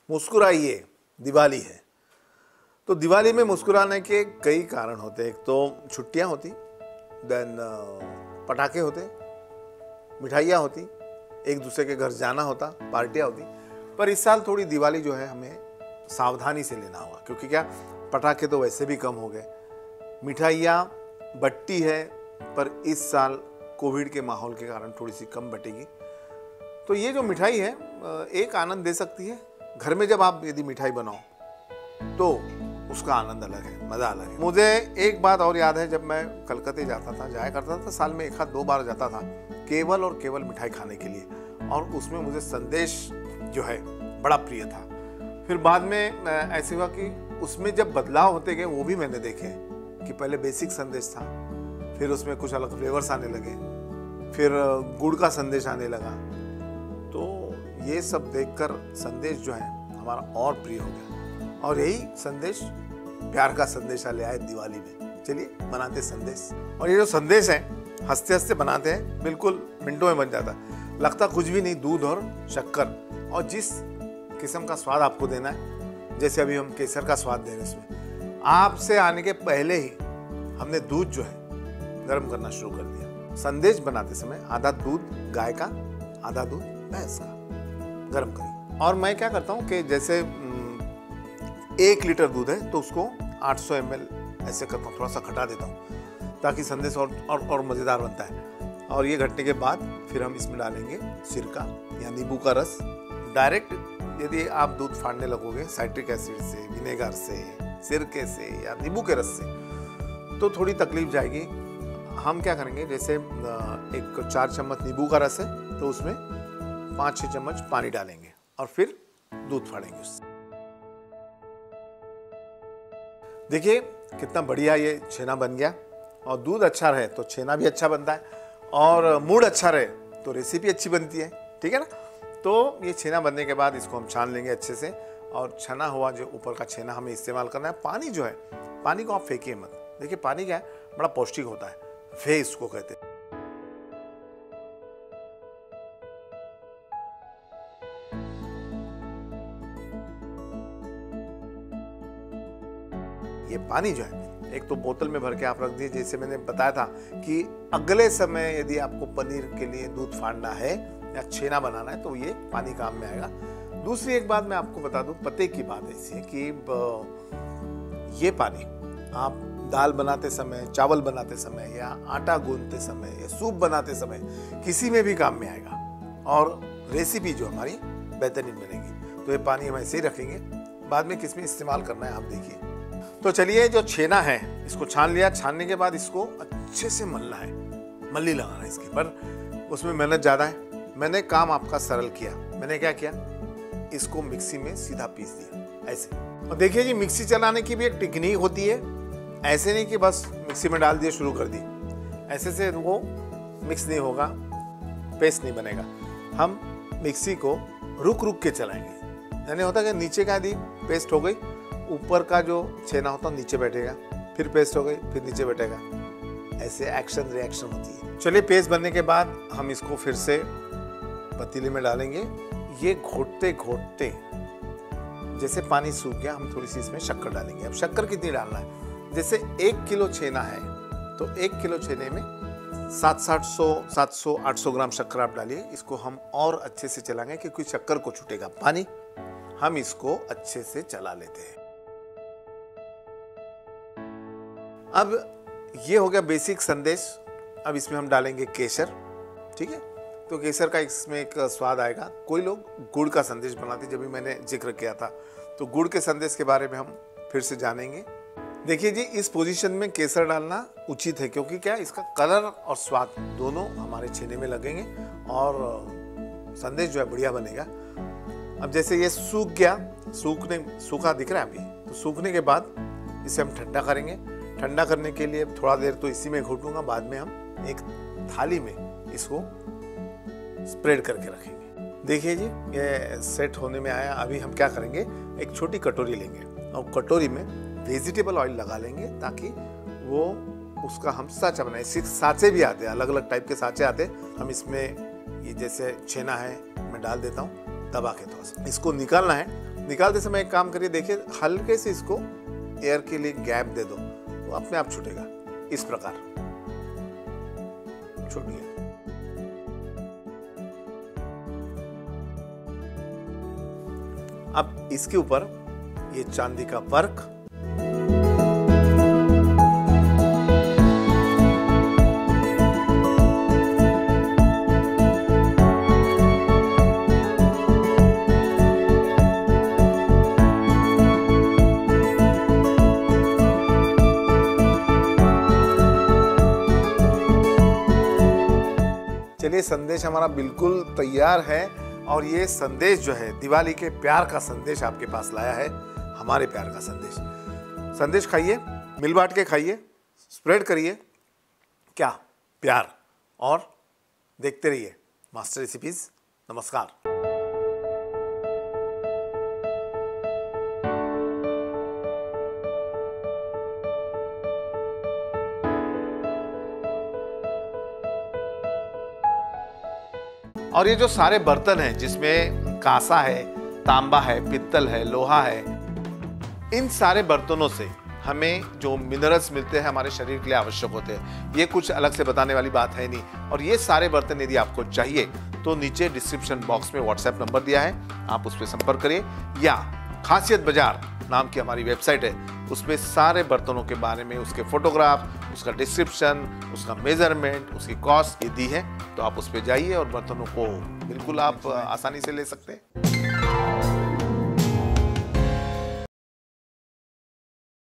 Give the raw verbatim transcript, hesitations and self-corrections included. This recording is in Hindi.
मुस्कुराइए, दिवाली है। तो दिवाली में मुस्कुराने के कई कारण होते हैं। एक तो छुट्टियां होती, देन पटाखे होते, मिठाइयाँ होती, एक दूसरे के घर जाना होता, पार्टियाँ होती। पर इस साल थोड़ी दिवाली जो है हमें सावधानी से लेना होगा, क्योंकि क्या, पटाखे तो वैसे भी कम हो गए, मिठाइयाँ बटती है, पर इस साल कोविड के माहौल के कारण थोड़ी सी कम बटेगी। तो ये जो मिठाई है एक आनंद दे सकती है। घर में जब आप यदि मिठाई बनाओ तो उसका आनंद अलग है, मज़ा अलग है। मुझे एक बात और याद है, जब मैं कलकत्ते जाता था, जाया करता था, साल में एक आध दो बार जाता था, केवल और केवल मिठाई खाने के लिए, और उसमें मुझे संदेश जो है बड़ा प्रिय था। फिर बाद में ऐसे हुआ कि उसमें जब बदलाव होते गए वो भी मैंने देखे कि पहले बेसिक संदेश था, फिर उसमें कुछ अलग फ्लेवर्स आने लगे, फिर गुड़ का संदेश आने लगा। तो ये सब देखकर संदेश जो है हमारा और प्रिय हो गया, और यही संदेश प्यार का संदेश ले आए दिवाली में। चलिए बनाते संदेश। और ये जो संदेश है हंसते हंसते बनाते हैं, बिल्कुल मिनटों में बन जाता है, लगता कुछ भी नहीं, दूध और शक्कर, और जिस किस्म का स्वाद आपको देना है, जैसे अभी हम केसर का स्वाद दे रहे हैं इसमें, आपसे आने के पहले ही हमने दूध जो है गर्म करना शुरू कर दिया। संदेश बनाते समय आधा दूध गाय का, आधा दूध भैंस का गर्म करिए। और मैं क्या करता हूँ कि जैसे एक लीटर दूध है तो उसको आठ सौ एम एल ऐसे करता हूँ, थोड़ा सा खटा देता हूँ ताकि संदेश और और, और मज़ेदार बनता है। और ये घटने के बाद फिर हम इसमें डालेंगे सिरका या नींबू का रस। डायरेक्ट यदि आप दूध फाड़ने लगोगे साइट्रिक एसिड से, विनेगर से, सिरके से या नींबू के रस से, तो थोड़ी तकलीफ जाएगी। हम क्या करेंगे, जैसे एक चार चम्मच नींबू का रस है तो उसमें पाँच छः चम्मच पानी डालेंगे और फिर दूध फाड़ेंगे उससे। देखिए कितना बढ़िया ये छेना बन गया। और दूध अच्छा रहे तो छेना भी अच्छा बनता है, और मूड अच्छा रहे तो रेसिपी अच्छी बनती है, ठीक है ना। तो ये छेना बनने के बाद इसको हम छान लेंगे अच्छे से, और छना हुआ जो ऊपर का छेना हमें इस्तेमाल करना है। पानी जो है, पानी को आप फेंकिए मत। देखिए पानी क्या है, बड़ा पौष्टिक होता है, फे इसको कहते हैं। ये पानी जो है एक तो बोतल में भर के आप रख दीजिए, जैसे मैंने बताया था कि अगले समय यदि आपको पनीर के लिए दूध फाड़ना है या छेना बनाना है तो ये पानी काम में आएगा। दूसरी एक बात मैं आपको बता दूं, पते की बात ऐसी है कि ये पानी आप दाल बनाते समय, चावल बनाते समय, या आटा गूंथते समय, या सूप बनाते समय, किसी में भी काम में आएगा, और रेसिपी जो हमारी बेहतरीन बनेगी। तो ये पानी हम ऐसे ही रखेंगे, बाद में किस में इस्तेमाल करना है आप देखिए। तो चलिए, जो छेना है इसको छान लिया। छानने के बाद इसको अच्छे से मलना है, मल्ली लगाना है इसकी, पर उसमें मेहनत ज़्यादा है। मैंने काम आपका सरल किया। मैंने क्या किया, इसको मिक्सी में सीधा पीस दिया ऐसे। और देखिए जी, मिक्सी चलाने की भी एक टेक्निक होती है। ऐसे नहीं कि बस मिक्सी में डाल दिए शुरू कर दी, ऐसे से वो मिक्स नहीं होगा, पेस्ट नहीं बनेगा। हम मिक्सी को रुक रुक के चलाएंगे। यानी होता है कि नीचे का दी पेस्ट हो गई, ऊपर का जो छेना होता है नीचे बैठेगा, फिर पेस्ट हो गई, फिर नीचे बैठेगा, ऐसे एक्शन रिएक्शन होती है। चलिए, पेस्ट बनने के बाद हम इसको फिर से पतीले में डालेंगे। ये घोटते घोटते जैसे पानी सूख गया, हम थोड़ी सी इसमें शक्कर डालेंगे। अब शक्कर कितनी डालना है, जैसे एक किलो छेना है तो एक किलो छेने में सात सात सौ सात सौ आठ सौ ग्राम शक्कर आप डालिए। इसको हम और अच्छे से चलाएंगे क्योंकि शक्कर को छूटेगा पानी। हम इसको अच्छे से चला लेते हैं। अब ये हो गया बेसिक संदेश। अब इसमें हम डालेंगे केसर, ठीक है। तो केसर का इसमें एक स्वाद आएगा। कोई लोग गुड़ का संदेश बनाते, जब भी मैंने जिक्र किया था, तो गुड़ के संदेश के बारे में हम फिर से जानेंगे। देखिए जी, इस पोजीशन में केसर डालना उचित है, क्योंकि क्या, इसका कलर और स्वाद दोनों हमारे छेने में लगेंगे और संदेश जो है बढ़िया बनेगा। अब जैसे ये सूख गया, सूखने सूखा दिख रहा है अभी, तो सूखने के बाद इसे हम ठंडा करेंगे। ठंडा करने के लिए थोड़ा देर तो इसी में घोटूंगा, बाद में हम एक थाली में इसको स्प्रेड करके रखेंगे। देखिए जी, ये सेट होने में आया। अभी हम क्या करेंगे, एक छोटी कटोरी लेंगे और कटोरी में वेजिटेबल ऑयल लगा लेंगे, ताकि वो उसका हम साँचा बनाए। साँचे भी आते हैं, अलग अलग टाइप के साँचे आते हैं। हम इसमें ये जैसे छेना है मैं डाल देता हूँ दबा के, थोड़ा सा इसको निकालना है। निकालते समय एक काम करिए, देखिए हल्के से इसको एयर के लिए गैप दे दो तो अपने आप छूटेगा। इस प्रकार छूट गया। अब इसके ऊपर ये चांदी का वर्क, चलिए संदेश हमारा बिल्कुल तैयार है और ये संदेश जो है दिवाली के प्यार का संदेश आपके पास लाया है, हमारे प्यार का संदेश। संदेश खाइए, मिल बांट के खाइए, स्प्रेड करिए क्या प्यार, और देखते रहिए मास्टर रेसिपीज। नमस्कार। और ये जो सारे बर्तन हैं जिसमें कांसा है, तांबा है, पित्तल है, लोहा है, इन सारे बर्तनों से हमें जो मिनरल्स मिलते हैं हमारे शरीर के लिए आवश्यक होते हैं। ये कुछ अलग से बताने वाली बात है नहीं। और ये सारे बर्तन यदि आपको चाहिए तो नीचे डिस्क्रिप्शन बॉक्स में व्हाट्सएप नंबर दिया है, आप उस पर संपर्क करिए, या खासियत बाजार नाम की हमारी वेबसाइट है, उसमें सारे बर्तनों के बारे में उसके फोटोग्राफ, उसका डिस्क्रिप्शन, उसका मेजरमेंट, उसकी कॉस्ट ये दी है। तो आप उस पर जाइए और बर्तनों को बिल्कुल आप आसानी से ले सकते हैं।